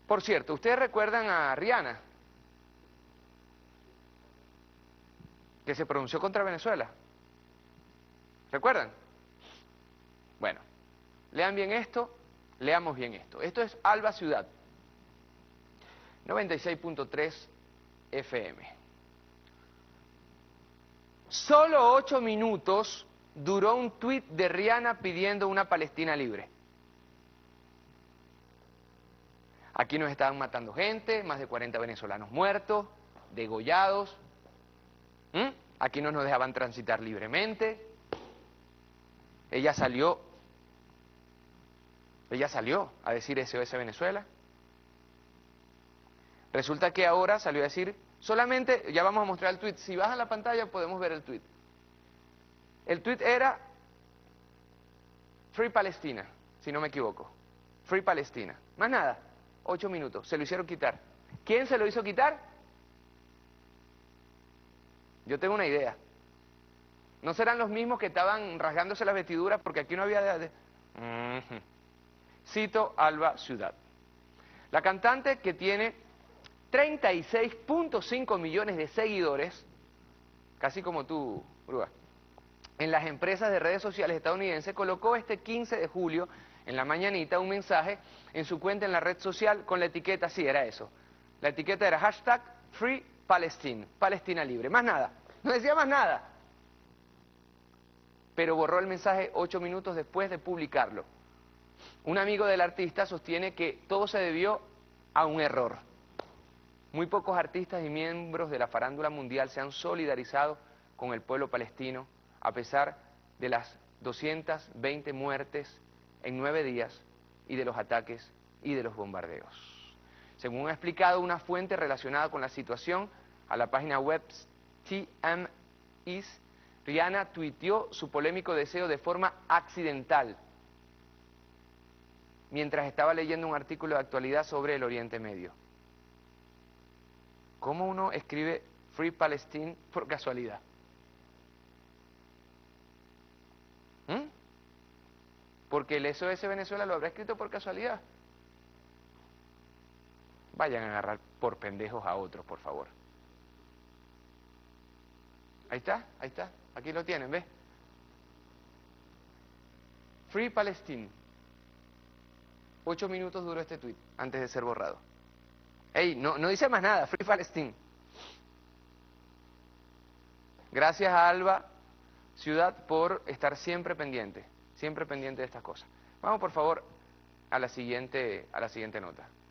Por cierto, ¿ustedes recuerdan a Rihanna? Que se pronunció contra Venezuela. ¿Recuerdan? Bueno, lean bien esto, leamos bien esto. Esto es Alba Ciudad, 96.3 FM. Solo 8 minutos duró un tuit de Rihanna pidiendo una Palestina libre. Aquí nos estaban matando gente, más de 40 venezolanos muertos, degollados. Aquí no nos dejaban transitar libremente. Ella salió a decir SOS Venezuela. Resulta que ahora salió a decir, solamente, ya vamos a mostrar el tuit, si bajan la pantalla podemos ver el tuit. El tuit era Free Palestina, si no me equivoco. Free Palestina. Más nada, 8 minutos, se lo hicieron quitar. ¿Quién se lo hizo quitar? Yo tengo una idea. ¿No serán los mismos que estaban rasgándose las vestiduras porque aquí no había... Cito Alba Ciudad. La cantante que tiene 36.5 millones de seguidores, casi como tú, Brúa, en las empresas de redes sociales estadounidenses, colocó este 15 de julio, en la mañanita, un mensaje en su cuenta en la red social con la etiqueta, sí, era eso. La etiqueta era hashtag Free Palestine, Palestina libre. Más nada, no decía más nada. Pero borró el mensaje 8 minutos después de publicarlo. Un amigo del artista sostiene que todo se debió a un error. Muy pocos artistas y miembros de la farándula mundial se han solidarizado con el pueblo palestino, a pesar de las 220 muertes en 9 días y de los ataques y de los bombardeos. Según ha explicado una fuente relacionada con la situación a la página web TMZ, Rihanna tuiteó su polémico deseo de forma accidental mientras estaba leyendo un artículo de actualidad sobre el Oriente Medio. ¿Cómo uno escribe Free Palestine por casualidad? Porque el SOS Venezuela lo habrá escrito por casualidad. Vayan a agarrar por pendejos a otros, por favor. Ahí está, aquí lo tienen, ¿ves? Free Palestine. 8 minutos duró este tuit antes de ser borrado. Ey, no dice más nada, Free Palestine. Gracias a Alba Ciudad por estar siempre pendiente de estas cosas. Vamos por favor a la siguiente nota.